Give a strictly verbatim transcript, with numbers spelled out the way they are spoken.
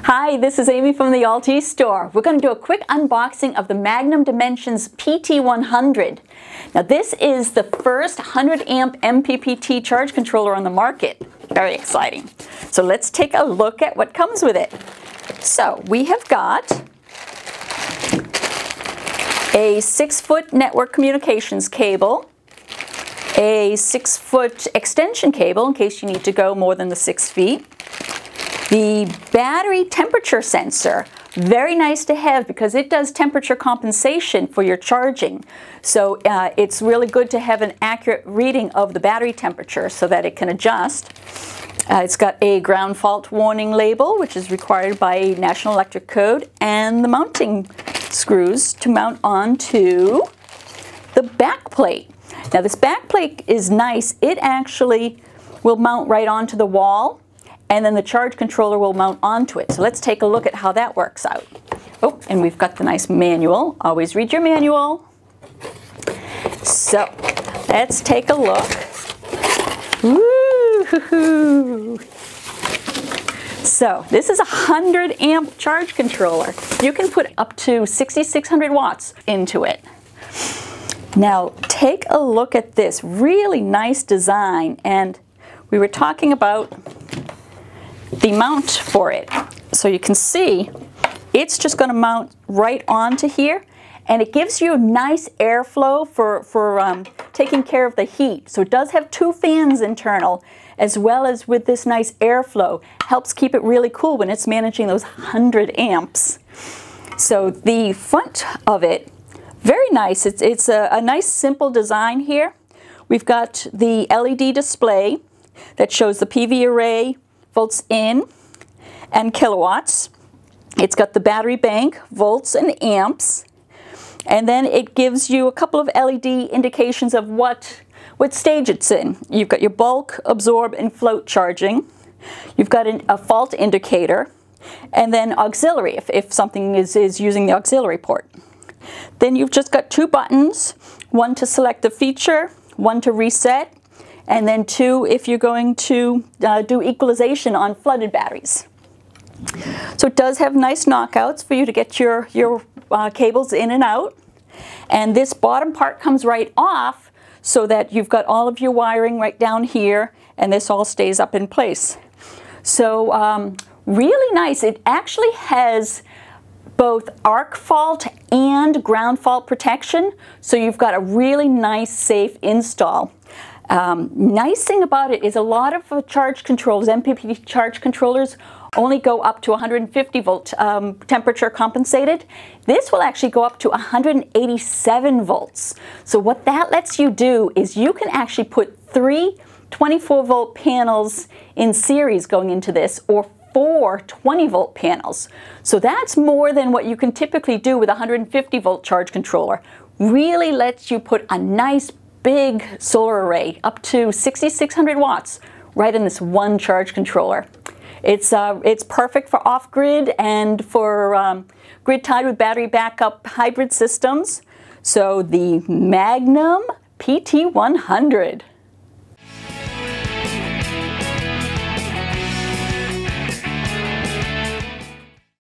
Hi, this is Amy from the Alti store. We're going to do a quick unboxing of the Magnum Dimensions P T one hundred. Now this is the first one hundred amp M P P T charge controller on the market. Very exciting. So let's take a look at what comes with it. So we have got a six foot network communications cable, a six foot extension cable in case you need to go more than the six feet. The battery temperature sensor, very nice to have because it does temperature compensation for your charging. So uh, it's really good to have an accurate reading of the battery temperature so that it can adjust. Uh, it's got a ground fault warning label, which is required by National Electric Code, and the mounting screws to mount onto the back plate. Now this back plate is nice. It actually will mount right onto the wall, and then the charge controller will mount onto it. So let's take a look at how that works out. Oh, and we've got the nice manual. Always read your manual. So let's take a look. Woo-hoo-hoo. So this is a one hundred amp charge controller. You can put up to sixty-six hundred watts into it. Now take a look at this really nice design, and we were talking about the mount for it. So you can see it's just going to mount right onto here, and it gives you nice airflow for, for um, taking care of the heat. So it does have two fans internal, as well as with this nice airflow. Helps keep it really cool when it's managing those one hundred amps. So the front of it, very nice. It's, it's a, a nice simple design here. We've got the L E D display that shows the P V array, volts in and kilowatts. It's got the battery bank, volts and amps, and then it gives you a couple of L E D indications of what what stage it's in. You've got your bulk, absorb, and float charging. You've got an, a fault indicator, and then auxiliary if, if something is, is using the auxiliary port. Then you've just got two buttons, one to select the feature, one to reset, and then two if you're going to uh, do equalization on flooded batteries. So it does have nice knockouts for you to get your, your uh, cables in and out. And this bottom part comes right off so that you've got all of your wiring right down here, and this all stays up in place. So um, really nice. It actually has both arc fault and ground fault protection, so you've got a really nice safe install. Um, nice thing about it is a lot of uh, charge controls, M P P T charge controllers, only go up to one hundred fifty volt um, temperature compensated. This will actually go up to one hundred eighty-seven volts. So what that lets you do is you can actually put three twenty-four volt panels in series going into this, or four twenty volt panels. So that's more than what you can typically do with a one hundred fifty volt charge controller. Really lets you put a nice big solar array up to sixty-six hundred watts right in this one charge controller. It's, uh, it's perfect for off-grid and for um, grid-tied with battery backup hybrid systems. So the Magnum P T one hundred.